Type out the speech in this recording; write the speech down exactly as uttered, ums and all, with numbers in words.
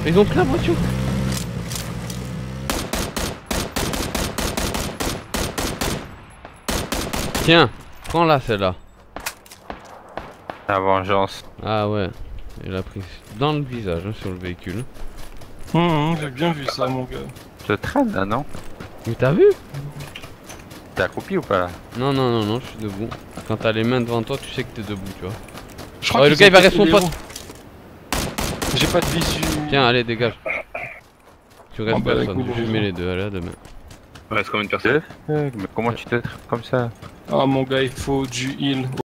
Ils ont pris la voiture. Tiens, prends-la celle-là. La vengeance. Ah ouais, il a pris dans le visage hein, sur le véhicule. Hum, j'ai bien vu ça, mon gars. Je te traîne là, non? Mais t'as vu? T'es accroupi ou pas là? Non, non, non, non, je suis debout. Quand t'as les mains devant toi, tu sais que t'es debout, tu vois. Je crois Oh, qu'ils le gars ont il va pété rester son les pote. roues. J'ai pas de visu. Tiens, allez, dégage. Tu restes Oh, bah, personne, écoute, je mets les deux, allez, à demain. Il reste combien de personnes? Mais comment tu te traites comme ça? Ah, mon gars, il faut du heal.